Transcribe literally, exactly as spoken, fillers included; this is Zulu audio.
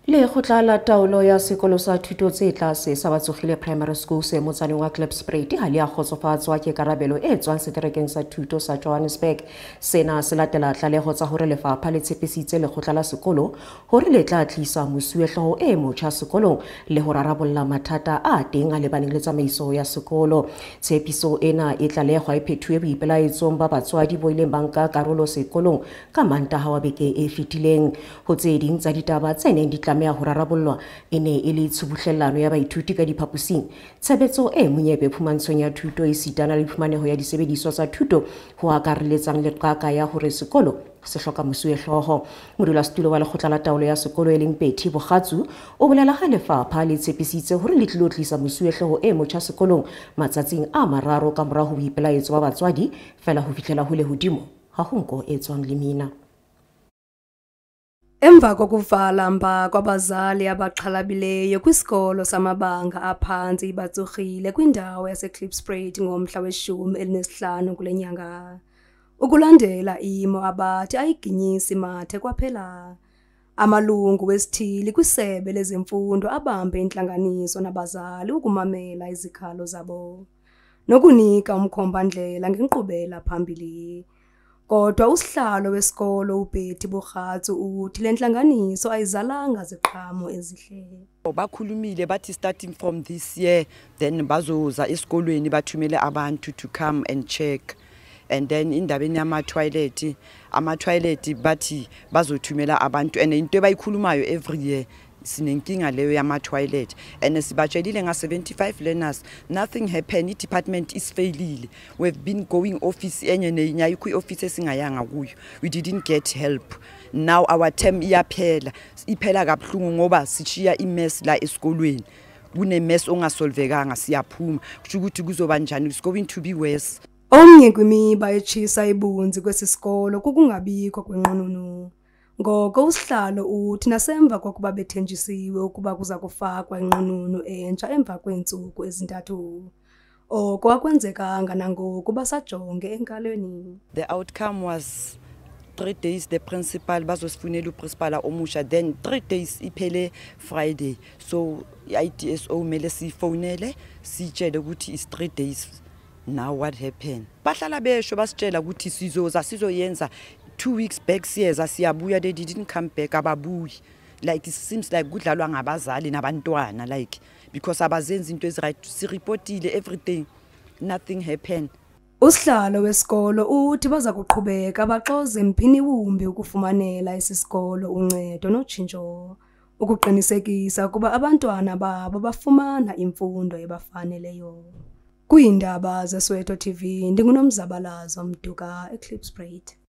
Lekgotla la Taolo ya sekolo sa Thuto tse tlase sa Batsogile Primary School se motsaneng wa Klipspruit ha le a kgotsofatswa ke Karabelo e tswang seterekeng sa Thuto sa Johannesburg. Sena se latela tlaleho tsa hore Lefapha le tshepisitse lekgotla la sekolo hore le tla tlisa mosuwehlooho e motjha sekolong le ho rarabolla mathata a teng a lebaneng le tsamaiso ya sekolo. Tshepiso ena e tlalehwa e phethuwe boipelaetsong ba batswadi bo ileng ba nka karolo sekolong ka Mantaha wa beke e fetileng. Ho tse ding tsa ditaba tse neng di tlameha ho rarabollwa e ne e le tshubuhlellano ya baithuti ka diphaposing, tshebetso e monyebe phumantshong ya thuto e sitana le phumaneho ya disebediswa tsa thuto ho akareletsang leqaka ya hore sekolo se hloka mosuwehlooho. Modulasetulo wa Lekgotla la Taolo ya sekolo e leng Pethi Bokgatsu o bolela ha Lefapha le tshepisitse hore le tlilo tlisa mosuwehlooho e motjha sekolong matsatsing a mararo ka mora ho boipelaetso ba batswadi fela ho fihlela ho le hodimo ha ho nko e tswang lemina. Emva kokuvala mba kwabazali abaqhalabileyo kwisikolo samabanga aphantsi iBatsogile kwindawo yaseKlipspruit ngomhla weshumi elinesihlanu kule nyanga, ukulandela imo abathi ayiginyisi mathe kwaphela, amalungu wesithili kwisebe lezemfundo abambe intlanganiso nabazali ukumamela izikhalo zabo nokunika umkhombandlela ngenkqubela phambili. Kodwa usihlalo wesikolo uPethi Bokgatsu uthi le ntlanganiso ayizalanga ziqhamo ezihle. Bakhulumile bathi starting from this year then bazoza esikolweni bathumele abantu to come and check, and then indabeni yama toilet ama toilet bathi bazothumela abantu, and into ebayikhulumayo every year sinenkinga leyo yama toilet, and sibatshelile nga seventy-five learners nothing happened. Department is failile. We've been going office enye nenye ayikho ioffice esingayanga kuyo, we didn't get help. Now our term iyaphela iphela kabuhlungu ngoba sishiya imess la esikolweni, kune mess ongasolvekanga siyaphuma kusho ukuthi kuzoba njani, it's going to be worse. Omnye kwimiba echisa ibunzi kwesisikolo kukungabikho kwenqununu. Ngoko usihlalo uthi nasemva kokuba bethenjisiwe ukuba kuza kufakwa inqununu entsha emva kweentsuku ezintathu, oko akwenzekanga nangoku basajonge enkalweni. The outcome was three days the principal bazosifunela uprincipal omusha, then three days iphele Friday, so I D S O mele sifonele sitshele ukuthi is three days. Now what happened? Bahlala besho basitshela ukuthi sizoza sizoyenza two weeks back siyeza siyabuya, they didn't come back ababuyi. Like it seems like kudlalwa ngabazali nabantwana, like because abazenzi into eziright, sireportile everything, nothing happened. Usihlalo wesikolo uthi baza kuqhubeka baxoze mphini wumbi ukufumanela isisikolo uncedo notshintsho ukuqinisekisa kuba abantwana babo bafumana imfundo ebafaneleyo. Kwiindaba zeSoweto T V ndingunomzabalazo Mduka eKlipspruit.